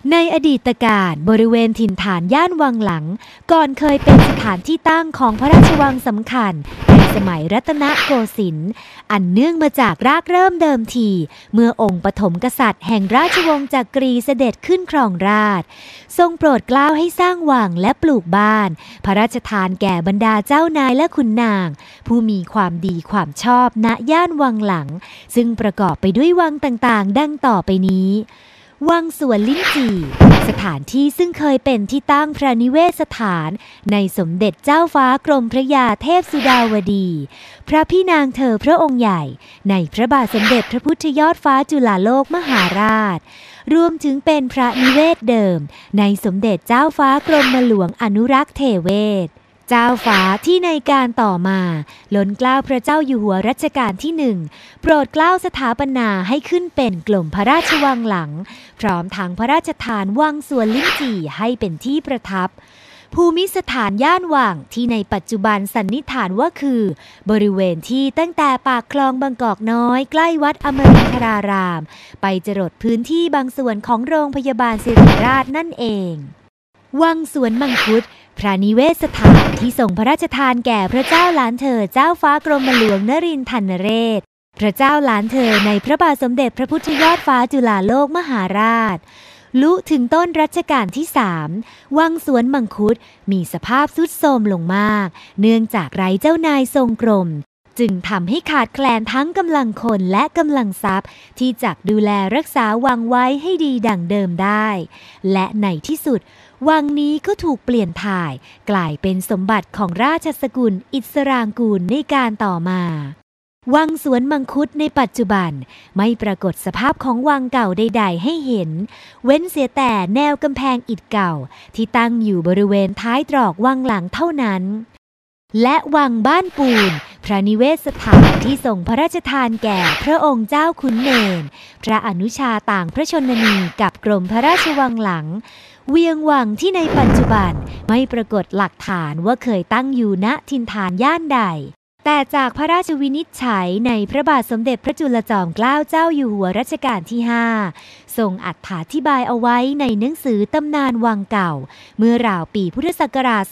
ในอดีตการบริเวณถิ่นฐานย่านวังหลังก่อนเคยเป็นสถานที่ตั้งของพระราชวังสำคัญในสมัยรัตนโกสินทร์อันเนื่องมาจากรากเริ่มเดิมทีเมื่อองค์ปฐมกษัตริย์แห่งราชวงศ์จักรีเสด็จขึ้นครองราชย์ทรงโปรดเกล้าให้สร้างวังและปลูกบ้านพระราชทานแก่บรรดาเจ้านายและขุนนางผู้มีความดีความชอบณย่านวังหลังซึ่งประกอบไปด้วยวังต่างๆดังต่อไปนี้วังสวนลิ้นจี่สถานที่ซึ่งเคยเป็นที่ตั้งพระนิเวศสถานในสมเด็จเจ้าฟ้ากรมพระยาเทพสุดาวดีพระพี่นางเธอพระองค์ใหญ่ในพระบาทสมเด็จพระพุทธยอดฟ้าจุฬาโลกมหาราชรวมถึงเป็นพระนิเวศเดิมในสมเด็จเจ้าฟ้ากรมหลวงอนุรักษ์เทเวศเจ้าฟ้าที่ในการต่อมาล้นเกล้าพระเจ้าอยู่หัวรัชกาลที่1โปรดเกล้าสถาปนาให้ขึ้นเป็นกรมพระราชวังหลังพร้อมทั้งพระราชทานวังสวนลิ้นจี่ให้เป็นที่ประทับภูมิสถานย่านวังที่ในปัจจุบันสันนิษฐานว่าคือบริเวณที่ตั้งแต่ปากคลองบางกอกน้อยใกล้วัดอมรินทรารามไปจรดพื้นที่บางส่วนของโรงพยาบาลศิริราชนั่นเองวังสวนมังคุดพระนิเวศสถานที่ทรงพระราชทานแก่พระเจ้าหลานเธอเจ้าฟ้ากรมหลวงนรินทร์ธนเรศพระเจ้าหลานเธอในพระบาทสมเด็จพระพุทธยอดฟ้าจุฬาโลกมหาราชลุถึงต้นรัชกาลที่3วังสวนมังคุดมีสภาพทรุดโทรมลงมากเนื่องจากไร้เจ้านายทรงกรมจึงทำให้ขาดแคลนทั้งกำลังคนและกำลังทรัพย์ที่จะดูแลรักษาวังไว้ให้ดีดั่งเดิมได้และในที่สุดวังนี้ก็ถูกเปลี่ยนถ่ายกลายเป็นสมบัติของราชสกุลอิสรางกูลในการต่อมาวังสวนมังคุดในปัจจุบันไม่ปรากฏสภาพของวังเก่าใดๆให้เห็นเว้นเสียแต่แนวกำแพงอิฐเก่าที่ตั้งอยู่บริเวณท้ายตรอกวังหลังเท่านั้นและวังบ้านปูนพระนิเวศสถานที่ทรงพระราชทานแก่พระองค์เจ้าขุนเนรพระอนุชาต่างพระชนนีกับกรมพระราชวังหลังเวียงวังที่ในปัจจุบันไม่ปรากฏหลักฐานว่าเคยตั้งอยู่ณถิ่นฐานย่านใดแต่จากพระราชวินิจฉัยในพระบาทสมเด็จพระจุลจอมเกล้าเจ้าอยู่หัวรัชกาลที่5ทรงอธิบายเอาไว้ในหนังสือตำนานวังเก่าเมื่อราวปีพุทธศักราช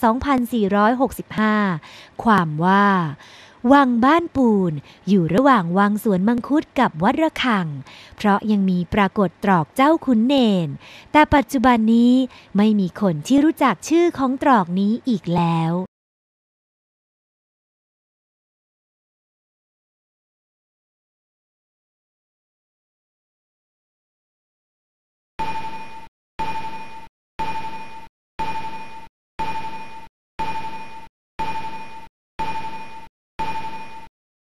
2465 ความว่าวังบ้านปูนอยู่ระหว่างวังสวนมังคุดกับวัดระฆังเพราะยังมีปรากฏตรอกเจ้าขุนเนรแต่ปัจจุบันนี้ไม่มีคนที่รู้จักชื่อของตรอกนี้อีกแล้ว